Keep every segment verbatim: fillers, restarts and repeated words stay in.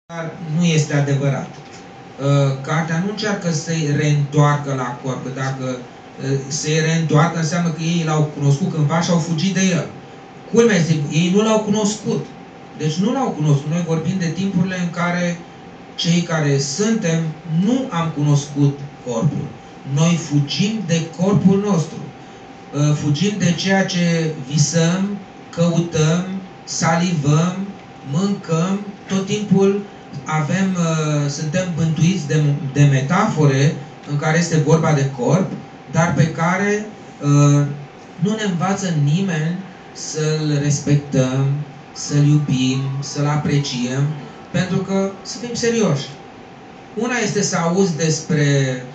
Dar nu este adevărat. Cartea nu încearcă să-i reîntoarcă la corp, că dacă se reîntoarcă înseamnă că ei l-au cunoscut cândva și au fugit de el. Culmea este, ei nu l-au cunoscut. Deci nu l-au cunoscut. Noi vorbim de timpurile în care cei care suntem nu am cunoscut corpul. Noi fugim de corpul nostru. Fugim de ceea ce visăm, căutăm, salivăm, mâncăm, tot timpul avem, suntem bântuiți de, de metafore în care este vorba de corp, dar pe care nu ne învață nimeni să-l respectăm, să-l iubim, să-l apreciem, pentru că, să fim serioși, una este să auzi despre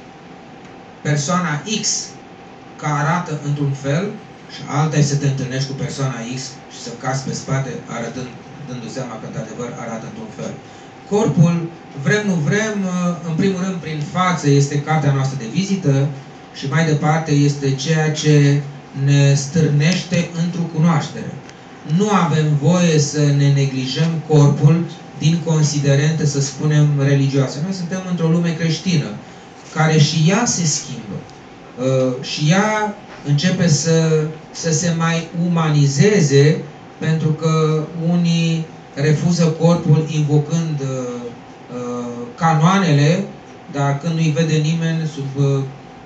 persoana X că arată într-un fel și alta este să te întâlnești cu persoana X și să cazi pe spate arătând, dându-ți seama că într-adevăr arată într-un fel. Corpul, vrem nu vrem, în primul rând prin față este cartea noastră de vizită și mai departe este ceea ce ne stârnește într-o cunoaștere. Nu avem voie să ne neglijăm corpul din considerente, să spunem, religioase. Noi suntem într-o lume creștină, care și ea se schimbă. Uh, și ea începe să, să se mai umanizeze, pentru că unii refuză corpul invocând uh, uh, canoanele, dar când nu-i vede nimeni sub uh,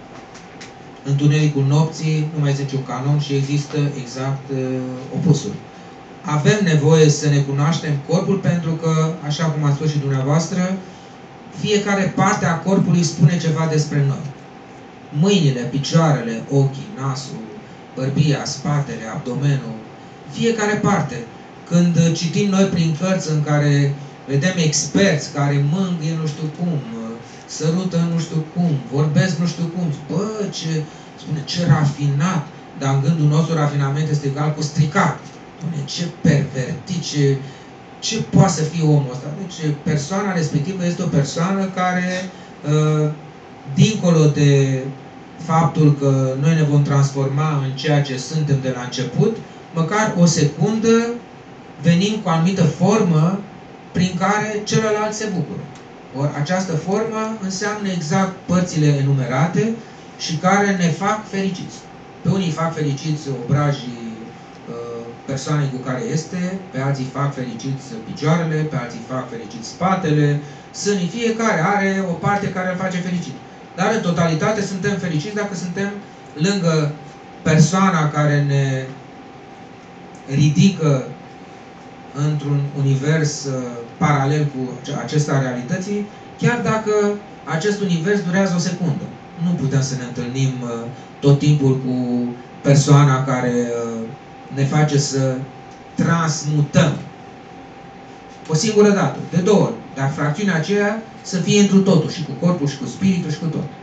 întunericul nopții, nu mai este niciun canon și există exact uh, opusul. Avem nevoie să ne cunoaștem corpul pentru că, așa cum ați spus și dumneavoastră, fiecare parte a corpului spune ceva despre noi. Mâinile, picioarele, ochii, nasul, bărbia, spatele, abdomenul, fiecare parte. Când citim noi prin cărți în care vedem experți care mângâie nu știu cum, sărută nu știu cum, vorbesc nu știu cum, bă, ce, spune, ce rafinat, dar în gândul nostru rafinament este egal cu stricat. Spune, ce pervertit, ce, ce poate să fie omul ăsta? Deci persoana respectivă este o persoană care, uh, dincolo de faptul că noi ne vom transforma în ceea ce suntem de la început, măcar o secundă venim cu o anumită formă prin care celălalt se bucură. Or, această formă înseamnă exact părțile enumerate și care ne fac fericiți. Pe unii fac fericiți obrajii persoanei cu care este, pe alții fac fericiți picioarele, pe alții fac fericiți spatele, sânii, fiecare are o parte care îl face fericit. Dar în totalitate suntem fericiți dacă suntem lângă persoana care ne ridică într-un univers uh, paralel cu acesta realității, chiar dacă acest univers durează o secundă. Nu putem să ne întâlnim uh, tot timpul cu persoana care uh, ne face să transmutăm o singură dată, de două ori, dar fracțiunea aceea să fie întru totul, și cu corpul, și cu spiritul, și cu tot.